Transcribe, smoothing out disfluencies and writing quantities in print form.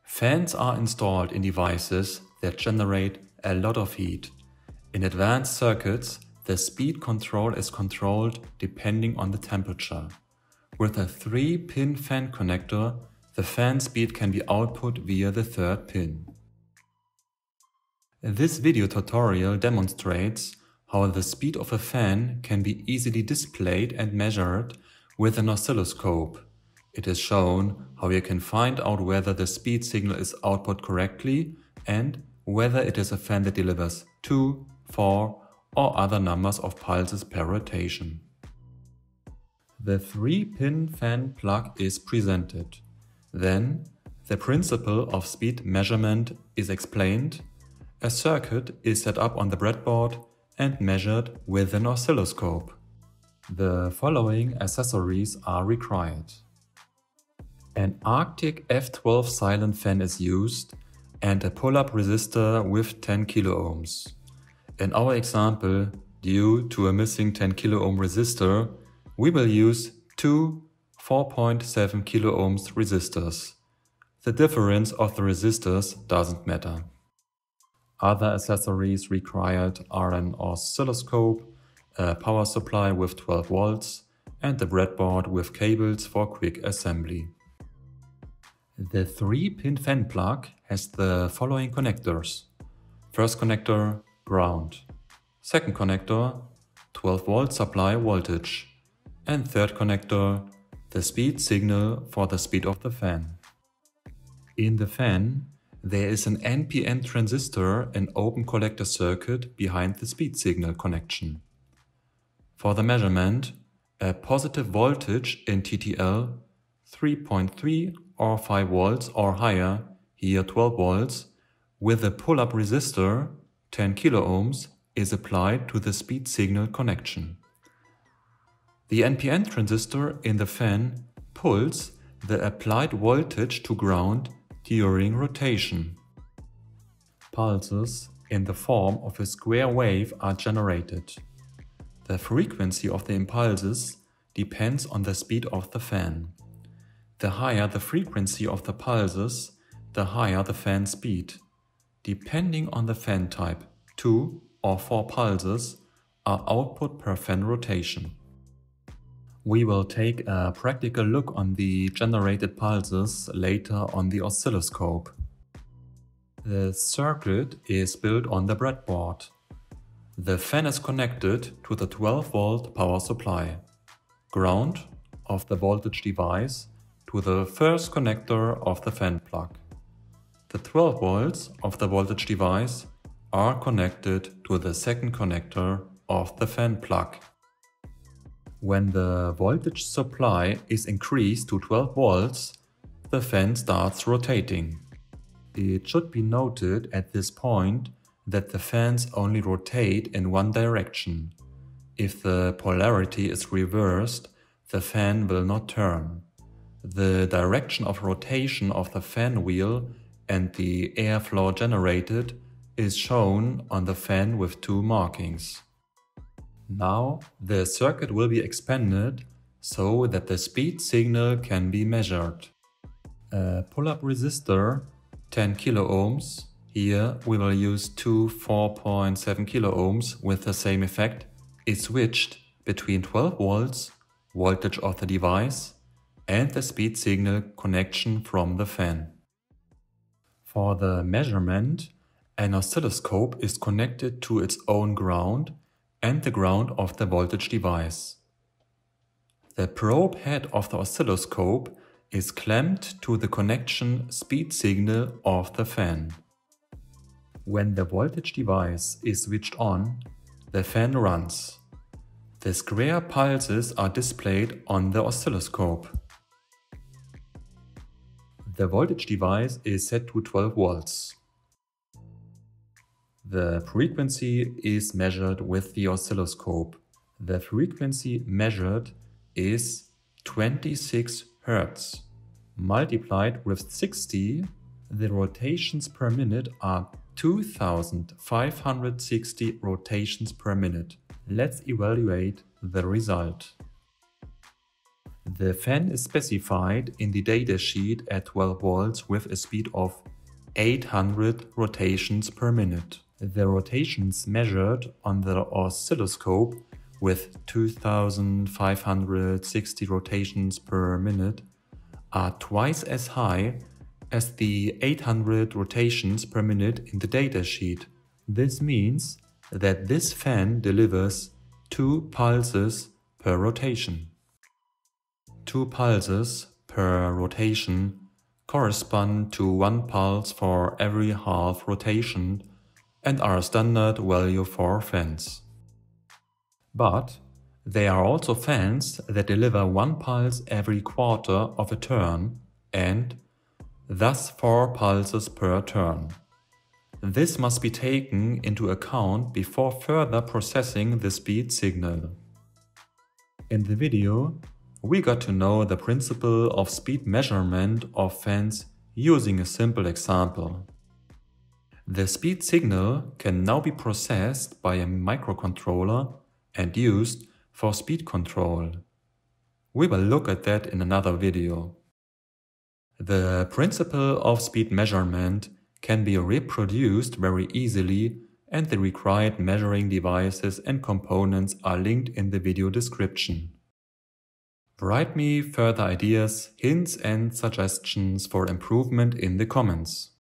Fans are installed in devices that generate a lot of heat. In advanced circuits, the speed control is controlled depending on the temperature. With a 3-pin fan connector, the fan speed can be output via the third pin. This video tutorial demonstrates how the speed of a fan can be easily displayed and measured with an oscilloscope. It is shown how you can find out whether the speed signal is output correctly and whether it is a fan that delivers 2, 4 or other numbers of pulses per rotation. The 3-pin fan plug is presented. Then the principle of speed measurement is explained. A circuit is set up on the breadboard and measured with an oscilloscope. The following accessories are required. An Arctic F12 silent fan is used and a pull-up resistor with 10 kΩ. In our example, due to a missing 10 kΩ resistor, we will use two 4.7 kΩ resistors. The difference of the resistors doesn't matter. Other accessories required are an oscilloscope, a power supply with 12 volts, and a breadboard with cables for quick assembly. The 3-pin fan plug has the following connectors. First connector, ground. Second connector, 12 volt supply voltage. And third connector, the speed signal for the speed of the fan. In the fan, there is an NPN transistor and open collector circuit behind the speed signal connection. For the measurement, a positive voltage in TTL 3.3 or 5 volts or higher, here 12 volts, with a pull-up resistor 10 kΩ is applied to the speed signal connection. The NPN transistor in the fan pulls the applied voltage to ground during rotation. Pulses in the form of a square wave are generated. The frequency of the impulses depends on the speed of the fan. The higher the frequency of the pulses, the higher the fan speed. Depending on the fan type, 2 or 4 pulses are output per fan rotation. We will take a practical look on the generated pulses later on the oscilloscope. The circuit is built on the breadboard. The fan is connected to the 12 volt power supply. Ground of the voltage device to the first connector of the fan plug. The 12 volts of the voltage device are connected to the second connector of the fan plug. When the voltage supply is increased to 12 volts, the fan starts rotating. It should be noted at this point that the fans only rotate in one direction. If the polarity is reversed, the fan will not turn. The direction of rotation of the fan wheel and the airflow generated is shown on the fan with 2 markings. Now the circuit will be expanded so that the speed signal can be measured. A pull-up resistor 10 kΩ, here we will use two 4.7 kΩ with the same effect, is switched between 12 volts, voltage of the device, and the speed signal connection from the fan. For the measurement, an oscilloscope is connected to its own ground and the ground of the voltage device. The probe head of the oscilloscope is clamped to the connection speed signal of the fan. When the voltage device is switched on, the fan runs. The square pulses are displayed on the oscilloscope. The voltage device is set to 12 volts. The frequency is measured with the oscilloscope. The frequency measured is 26 Hz. Multiplied with 60, the rotations per minute are 2560 rotations per minute. Let's evaluate the result. The fan is specified in the datasheet at 12 volts with a speed of 800 rotations per minute. The rotations measured on the oscilloscope with 2560 rotations per minute are twice as high as the 800 rotations per minute in the datasheet. This means that this fan delivers 2 pulses per rotation. 2 pulses per rotation correspond to 1 pulse for every half rotation and are a standard value for fans. But there are also fans that deliver 1 pulse every quarter of a turn and thus 4 pulses per turn. This must be taken into account before further processing the speed signal. In the video, we got to know the principle of speed measurement of fans using a simple example. The speed signal can now be processed by a microcontroller and used for speed control. We will look at that in another video. The principle of speed measurement can be reproduced very easily, and the required measuring devices and components are linked in the video description. Write me further ideas, hints and suggestions for improvement in the comments.